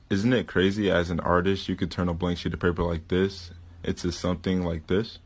Isn't it crazy as an artist you could turn a blank sheet of paper like this into something like this?